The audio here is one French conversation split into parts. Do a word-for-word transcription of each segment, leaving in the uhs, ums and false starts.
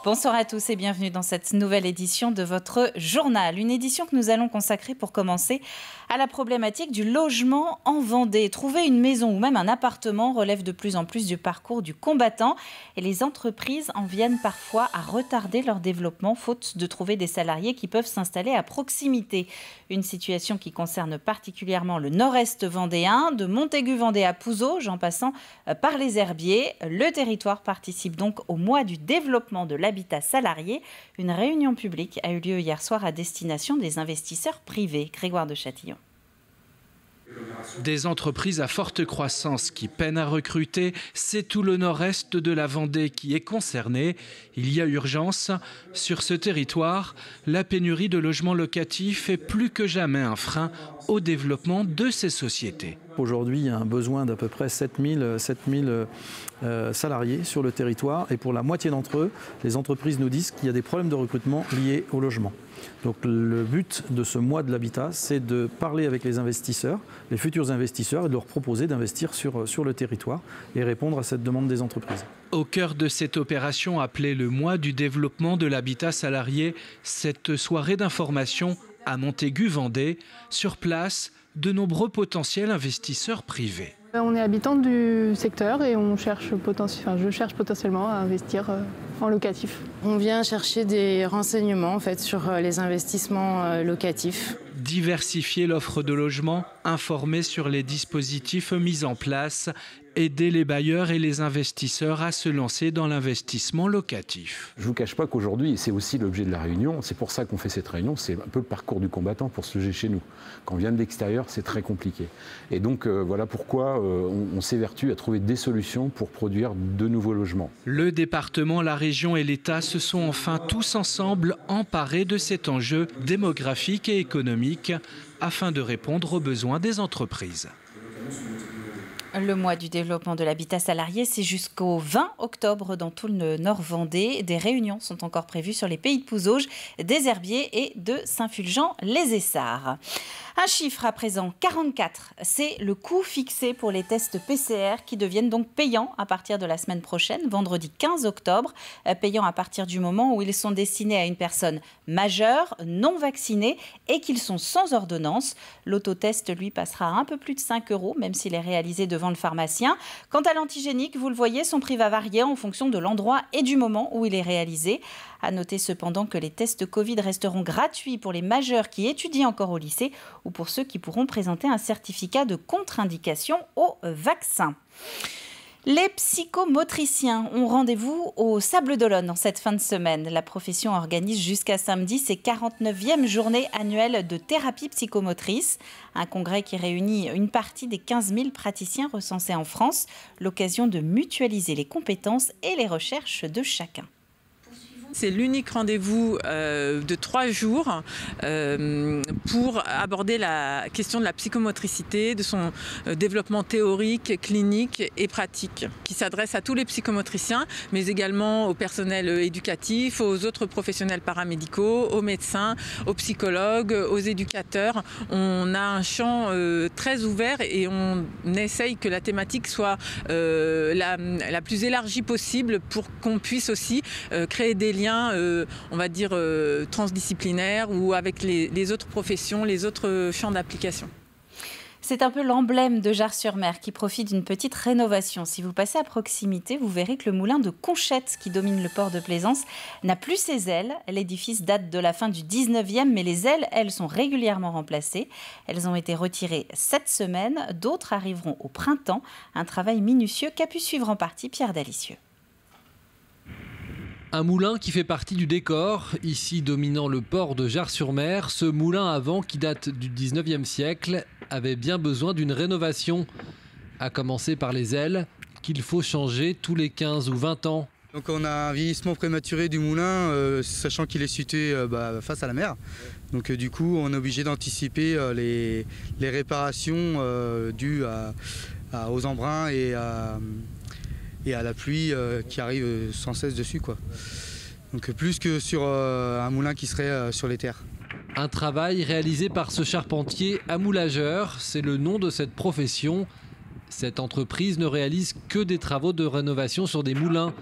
Bonsoir à tous et bienvenue dans cette nouvelle édition de votre journal. Une édition que nous allons consacrer pour commencer à la problématique du logement en Vendée. Trouver une maison ou même un appartement relève de plus en plus du parcours du combattant et les entreprises en viennent parfois à retarder leur développement faute de trouver des salariés qui peuvent s'installer à proximité. Une situation qui concerne particulièrement le nord-est vendéen, de Montaigu-Vendée à Pouzauges, en passant par les Herbiers. Le territoire participe donc au mois du développement de l'habitat salarié. Une réunion publique a eu lieu hier soir à destination des investisseurs privés. Grégoire de Châtillon. Des entreprises à forte croissance qui peinent à recruter, c'est tout le nord-est de la Vendée qui est concerné. Il y a urgence. Sur ce territoire, la pénurie de logements locatifs est plus que jamais un frein au développement de ces sociétés. Aujourd'hui, il y a un besoin d'à peu près sept mille euh, salariés sur le territoire et pour la moitié d'entre eux, les entreprises nous disent qu'il y a des problèmes de recrutement liés au logement. Donc le but de ce mois de l'habitat, c'est de parler avec les investisseurs, les futurs investisseurs et de leur proposer d'investir sur, sur le territoire et répondre à cette demande des entreprises. Au cœur de cette opération appelée le mois du développement de l'habitat salarié, cette soirée d'information à Montaigu-Vendée, sur place, de nombreux potentiels investisseurs privés. On est habitant du secteur et on cherche enfin, je cherche potentiellement à investir en locatif. On vient chercher des renseignements en fait, sur les investissements locatifs. Diversifier l'offre de logement, informer sur les dispositifs mis en place, aider les bailleurs et les investisseurs à se lancer dans l'investissement locatif. Je ne vous cache pas qu'aujourd'hui, et c'est aussi l'objet de la réunion, c'est pour ça qu'on fait cette réunion, c'est un peu le parcours du combattant pour se loger chez nous. Quand on vient de l'extérieur, c'est très compliqué. Et donc euh, voilà pourquoi euh, on, on s'évertue à trouver des solutions pour produire de nouveaux logements. Le département, la région et l'État se sont enfin tous ensemble emparés de cet enjeu démographique et économique afin de répondre aux besoins des entreprises. Le mois du développement de l'habitat salarié, c'est jusqu'au vingt octobre dans tout le Nord-Vendée. Des réunions sont encore prévues sur les pays de Pouzauges, des Herbiers et de Saint-Fulgent-les-Essarts. Un chiffre à présent, quarante-quatre. C'est le coût fixé pour les tests P C R qui deviennent donc payants à partir de la semaine prochaine, vendredi quinze octobre. Payants à partir du moment où ils sont destinés à une personne majeure, non vaccinée et qu'ils sont sans ordonnance. L'autotest, lui, passera à un peu plus de cinq euros, même s'il est réalisé devant le pharmacien. Quant à l'antigénique, vous le voyez, son prix va varier en fonction de l'endroit et du moment où il est réalisé. À noter cependant que les tests Covid resteront gratuits pour les majeurs qui étudient encore au lycée ou pour ceux qui pourront présenter un certificat de contre-indication au vaccin. Les psychomotriciens ont rendez-vous au Sables d'Olonne en cette fin de semaine. La profession organise jusqu'à samedi ses quarante-neuvième journées annuelles de thérapie psychomotrice. Un congrès qui réunit une partie des quinze mille praticiens recensés en France. L'occasion de mutualiser les compétences et les recherches de chacun. C'est l'unique rendez-vous euh, de trois jours euh, pour aborder la question de la psychomotricité, de son euh, développement théorique, clinique et pratique, qui s'adresse à tous les psychomotriciens, mais également au personnel éducatif, aux autres professionnels paramédicaux, aux médecins, aux psychologues, aux éducateurs. On a un champ euh, très ouvert et on essaye que la thématique soit euh, la, la plus élargie possible pour qu'on puisse aussi euh, créer des liens Euh, on va dire euh, transdisciplinaires ou avec les, les autres professions, les autres champs d'application. C'est un peu l'emblème de Jars-sur-Mer qui profite d'une petite rénovation. Si vous passez à proximité, vous verrez que le moulin de Conchette qui domine le port de Plaisance n'a plus ses ailes. L'édifice date de la fin du dix-neuvième, mais les ailes, elles, sont régulièrement remplacées. Elles ont été retirées cette semaine. D'autres arriveront au printemps. Un travail minutieux qu'a pu suivre en partie Pierre Dalicieux. Un moulin qui fait partie du décor, ici dominant le port de Jars-sur-Mer. Ce moulin à vent qui date du dix-neuvième siècle avait bien besoin d'une rénovation. À commencer par les ailes qu'il faut changer tous les quinze ou vingt ans. Donc on a un vieillissement prématuré du moulin, euh, sachant qu'il est situé euh, bah, face à la mer. Donc euh, du coup on est obligé d'anticiper euh, les, les réparations euh, dues à, à, aux embruns et à... et à la pluie euh, qui arrive sans cesse dessus, quoi. Donc plus que sur euh, un moulin qui serait euh, sur les terres. Un travail réalisé par ce charpentier amoulageur, c'est le nom de cette profession. Cette entreprise ne réalise que des travaux de rénovation sur des moulins.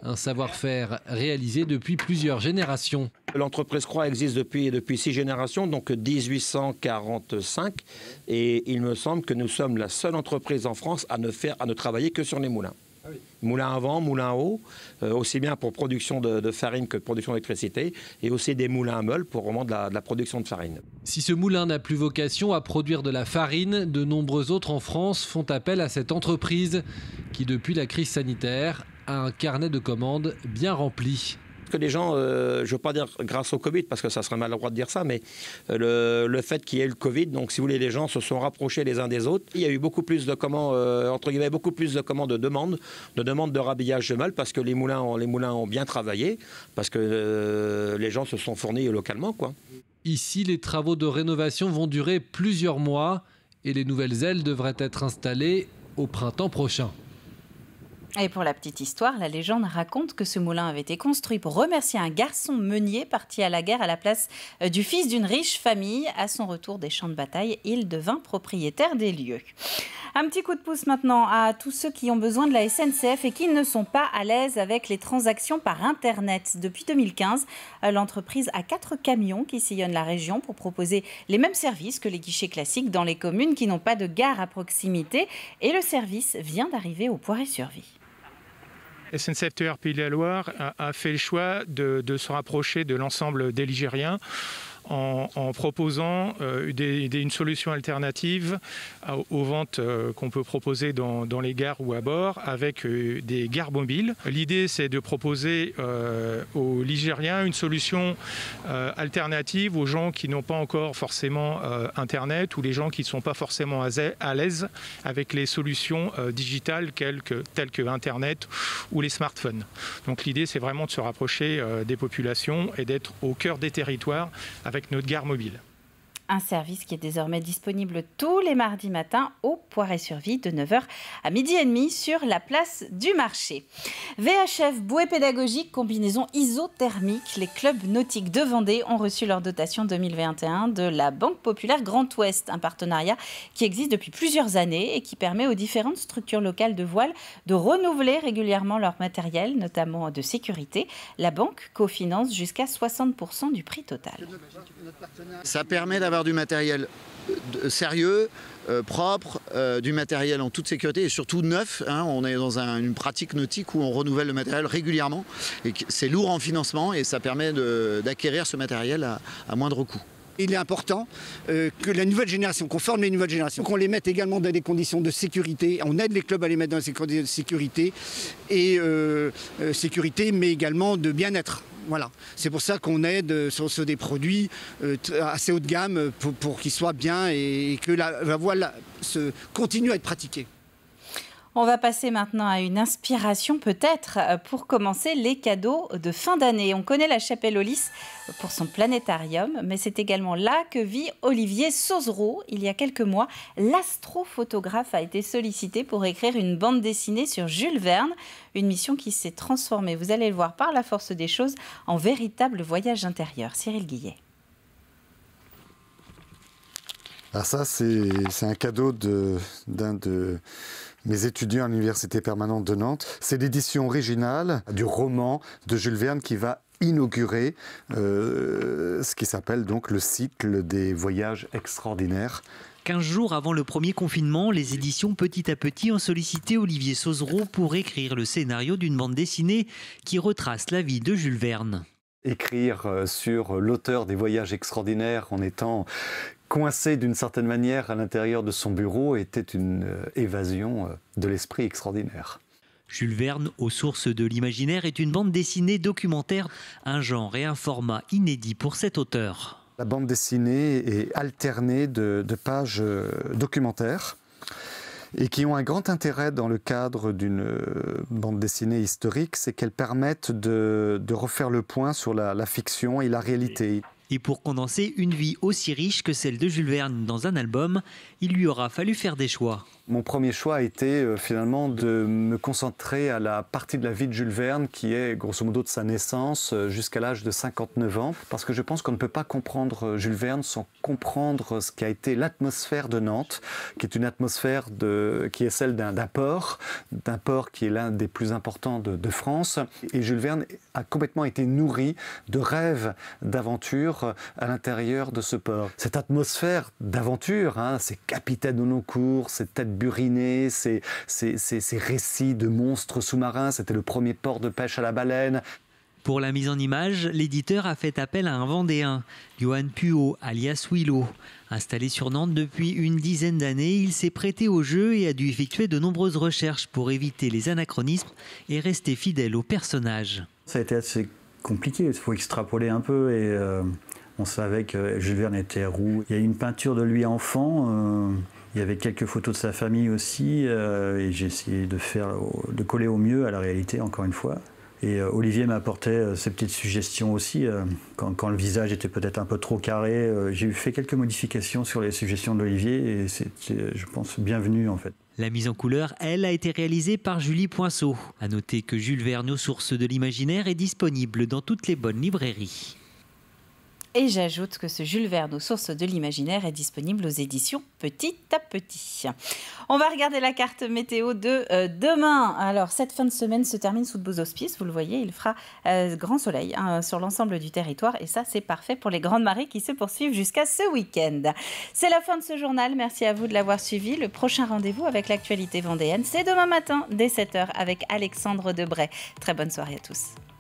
Un savoir-faire réalisé depuis plusieurs générations. L'entreprise Croix existe depuis, depuis six générations, donc mille huit cent quarante-cinq. Et il me semble que nous sommes la seule entreprise en France à ne, faire, à ne travailler que sur les moulins. Ah oui. Moulin à vent, moulin à eau, euh, aussi bien pour production de, de farine que de production d'électricité, et aussi des moulins à meule pour vraiment de la, de la production de farine. Si ce moulin n'a plus vocation à produire de la farine, de nombreux autres en France font appel à cette entreprise qui, depuis la crise sanitaire, a un carnet de commandes bien rempli. Que les gens, euh, je ne veux pas dire grâce au Covid, parce que ça serait maladroit de dire ça, mais le, le fait qu'il y ait eu le Covid, donc si vous voulez, les gens se sont rapprochés les uns des autres. Il y a eu beaucoup plus de commandes, euh, entre guillemets, beaucoup plus de commandes de demandes, de demandes de rhabillage de meule, parce que les moulins, ont, les moulins ont bien travaillé, parce que euh, les gens se sont fournis localement, quoi. Ici, les travaux de rénovation vont durer plusieurs mois et les nouvelles ailes devraient être installées au printemps prochain. Et pour la petite histoire, la légende raconte que ce moulin avait été construit pour remercier un garçon meunier parti à la guerre à la place du fils d'une riche famille. À son retour des champs de bataille, il devint propriétaire des lieux. Un petit coup de pouce maintenant à tous ceux qui ont besoin de la S N C F et qui ne sont pas à l'aise avec les transactions par Internet. Depuis deux mille quinze, l'entreprise a quatre camions qui sillonnent la région pour proposer les mêmes services que les guichets classiques dans les communes qui n'ont pas de gare à proximité. Et le service vient d'arriver au Poiré-sur-Vie. S N C F T E R Pays de la Loire a, a fait le choix de, de se rapprocher de l'ensemble des Ligériens en, en proposant euh, des, des, une solution alternative à, aux ventes euh, qu'on peut proposer dans, dans les gares ou à bord avec euh, des gares mobiles. L'idée, c'est de proposer euh, aux Ligériens une solution euh, alternative aux gens qui n'ont pas encore forcément euh, Internet ou les gens qui ne sont pas forcément à l'aise avec les solutions euh, digitales telles que, telles que Internet ou les smartphones. Donc l'idée, c'est vraiment de se rapprocher euh, des populations et d'être au cœur des territoires avec notre gare mobile. Un service qui est désormais disponible tous les mardis matins au Poiré-sur-Vie de neuf heures à midi et demi sur la place du marché. V H F, bouée pédagogique, combinaison isothermique. Les clubs nautiques de Vendée ont reçu leur dotation deux mille vingt et un de la Banque Populaire Grand Ouest, un partenariat qui existe depuis plusieurs années et qui permet aux différentes structures locales de voile de renouveler régulièrement leur matériel, notamment de sécurité. La banque cofinance jusqu'à soixante pour cent du prix total. Ça permet d'avoir du matériel sérieux, euh, propre, euh, du matériel en toute sécurité et surtout neuf. Hein, on est dans un, une pratique nautique où on renouvelle le matériel régulièrement. Et c'est lourd en financement et ça permet d'acquérir ce matériel à, à moindre coût. Il est important euh, que la nouvelle génération, qu'on forme les nouvelles générations, qu'on les mette également dans des conditions de sécurité. On aide les clubs à les mettre dans des conditions de sécurité et euh, euh, sécurité, mais également de bien-être. Voilà, c'est pour ça qu'on aide sur, sur des produits euh, assez haut de gamme pour, pour qu'ils soient bien et, et que la, la voile se, continue à être pratiquée. On va passer maintenant à une inspiration peut-être pour commencer les cadeaux de fin d'année. On connaît la Chapelle aux Lys pour son planétarium, mais c'est également là que vit Olivier Sauzereau. Il y a quelques mois, l'astrophotographe a été sollicité pour écrire une bande dessinée sur Jules Verne, une mission qui s'est transformée, vous allez le voir, par la force des choses, en véritable voyage intérieur. Cyril Guillet. Alors ça, c'est un cadeau d'un de... de... mes étudiants à l'Université permanente de Nantes. C'est l'édition originale du roman de Jules Verne qui va inaugurer euh, ce qui s'appelle donc le cycle des voyages extraordinaires. quinze jours avant le premier confinement, les éditions Petit à Petit ont sollicité Olivier Sauzereau pour écrire le scénario d'une bande dessinée qui retrace la vie de Jules Verne. Écrire sur l'auteur des voyages extraordinaires en étant coincé d'une certaine manière à l'intérieur de son bureau était une évasion de l'esprit extraordinaire. Jules Verne, aux sources de l'imaginaire, est une bande dessinée documentaire, un genre et un format inédit pour cet auteur. La bande dessinée est alternée de, de pages documentaires et qui ont un grand intérêt dans le cadre d'une bande dessinée historique, c'est qu'elles permettent de, de refaire le point sur la, la fiction et la réalité. Et pour condenser une vie aussi riche que celle de Jules Verne dans un album, il lui aura fallu faire des choix. Mon premier choix a été euh, finalement de me concentrer à la partie de la vie de Jules Verne qui est grosso modo de sa naissance euh, jusqu'à l'âge de cinquante-neuf ans, parce que je pense qu'on ne peut pas comprendre Jules Verne sans comprendre ce qui a été l'atmosphère de Nantes, qui est une atmosphère de, qui est celle d'un, d'un port, d'un port qui est l'un des plus importants de, de France. Et Jules Verne a complètement été nourri de rêves d'aventure à l'intérieur de ce port. Cette atmosphère d'aventure, hein, ces capitaines au long cours, ces têtes burinés, ces, ces, ces, ces récits de monstres sous-marins, c'était le premier port de pêche à la baleine. Pour la mise en image, l'éditeur a fait appel à un Vendéen, Johan Puot, alias Willow. Installé sur Nantes depuis une dizaine d'années, il s'est prêté au jeu et a dû effectuer de nombreuses recherches pour éviter les anachronismes et rester fidèle au personnage. Ça a été assez compliqué, il faut extrapoler un peu et euh, on savait que Jules Verne était roux. Il y a une peinture de lui enfant. Euh, Il y avait quelques photos de sa famille aussi, euh, et j'ai essayé de, faire, de coller au mieux à la réalité, encore une fois. Et euh, Olivier m'apportait euh, ses petites suggestions aussi. Euh, quand, quand le visage était peut-être un peu trop carré, euh, j'ai fait quelques modifications sur les suggestions d'Olivier, et c'était, je pense, bienvenu en fait. La mise en couleur, elle, a été réalisée par Julie Poinceau. À noter que Jules Verne aux sources de l'imaginaire est disponible dans toutes les bonnes librairies. Et j'ajoute que ce Jules Verne aux sources de l'imaginaire est disponible aux éditions Petit à Petit. On va regarder la carte météo de euh, demain. Alors, cette fin de semaine se termine sous de beaux auspices. Vous le voyez, il fera euh, grand soleil hein, sur l'ensemble du territoire. Et ça, c'est parfait pour les grandes marées qui se poursuivent jusqu'à ce week-end. C'est la fin de ce journal. Merci à vous de l'avoir suivi. Le prochain rendez-vous avec l'actualité vendéenne, c'est demain matin dès sept heures avec Alexandre Debray. Très bonne soirée à tous.